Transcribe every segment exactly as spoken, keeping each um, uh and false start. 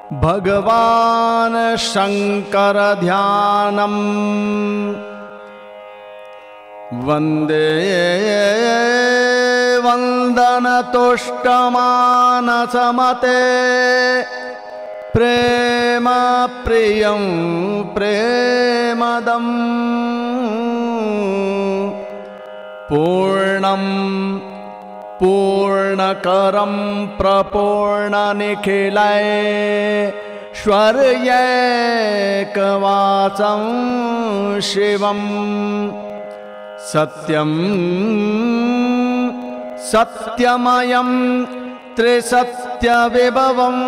भगवान शंकर ध्यानम वंदे वंदन तुष्टमानसमते प्रेम प्रियं प्रेमदं पूर्णं पूर्णकरं प्रपूर्णनिखिलैश्वर्यैकवासं शिवं सत्यं सत्यमयं त्रिसत्यविभवं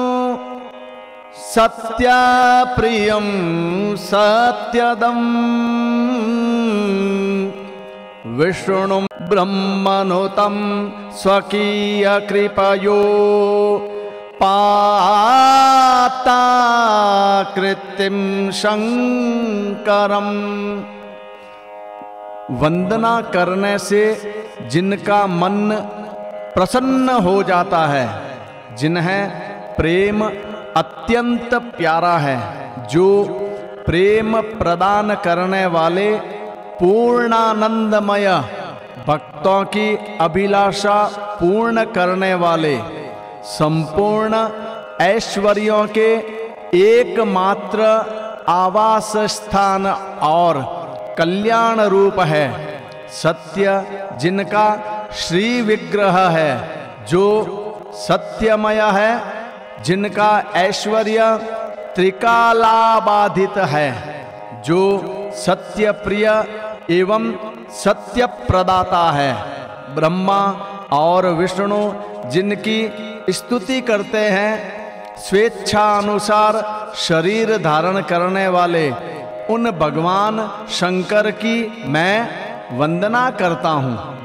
सत्यप्रियं सत्यदं विष्णुं ब्रह्मनुतं स्वकीयकृपयो पाताकृतिं शंकरम्। वंदना करने से जिनका मन प्रसन्न हो जाता है, जिन्हें प्रेम अत्यंत प्यारा है, जो प्रेम प्रदान करने वाले पूर्णानंदमय भक्तों की अभिलाषा पूर्ण करने वाले संपूर्ण ऐश्वर्यों के एकमात्र आवास स्थान और कल्याण रूप है, सत्य जिनका श्री विग्रह है, जो सत्यमय है, जिनका ऐश्वर्य त्रिकालाबाधित है, जो सत्य प्रिय एवं सत्य प्रदाता है, ब्रह्मा और विष्णु जिनकी स्तुति करते हैं, स्वेच्छा अनुसार शरीर धारण करने वाले उन भगवान शंकर की मैं वंदना करता हूँ।